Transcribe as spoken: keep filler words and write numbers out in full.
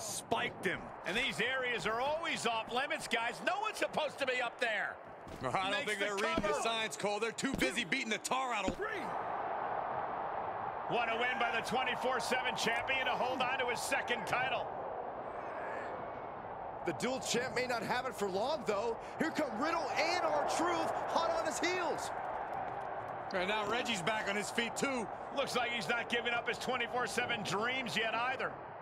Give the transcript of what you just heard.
spiked him. And these areas are always off limits, guys. No one's supposed to be up there. I don't Makes think the they're reading cover. the signs, Cole. They're too busy beating the tar out of them. What a win by the twenty-four seven champion to hold on to his second title. The dual champ may not have it for long, though. Here come Riddle and R-Truth hot on his heels. And now Reggie's back on his feet, too. Looks like he's not giving up his twenty-four seven dreams yet either.